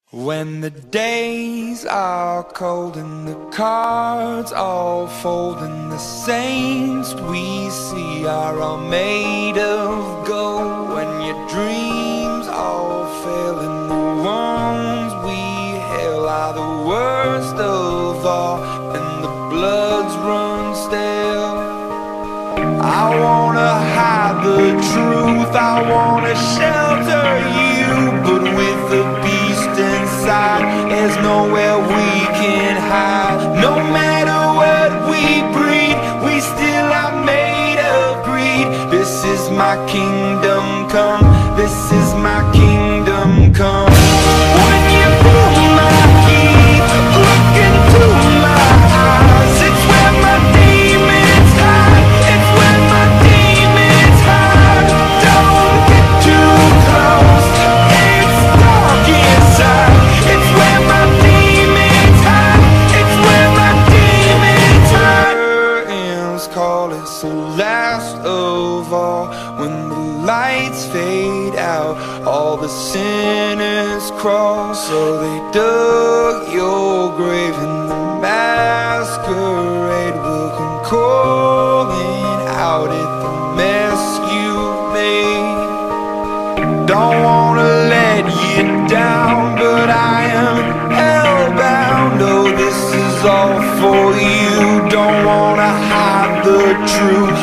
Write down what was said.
When the days are cold and the cards all fold and the saints we see are all made of gold, when your dreams all fail and the wounds we hail are the worst of all and the bloods run stale, I wanna hide the truth, I wanna shelter you, but with the beast inside, there's nowhere we can hide. No matter what we breed, we still are made of greed. This is my kingdom come, this is my kingdom come. When you pull my key, look into my eyes, it's where my demons hide, it's where my demons hide. Don't get too close, it's dark inside, it's where my demons hide, it's where my demons hide. Curtains call, it's the last of all. When the lights fade out, all the sinners crawl. So they dug your grave and the masquerade will come calling out at the mess you've made. Don't wanna let you down, but I am hellbound. Oh, this is all for you. Don't wanna hide the truth,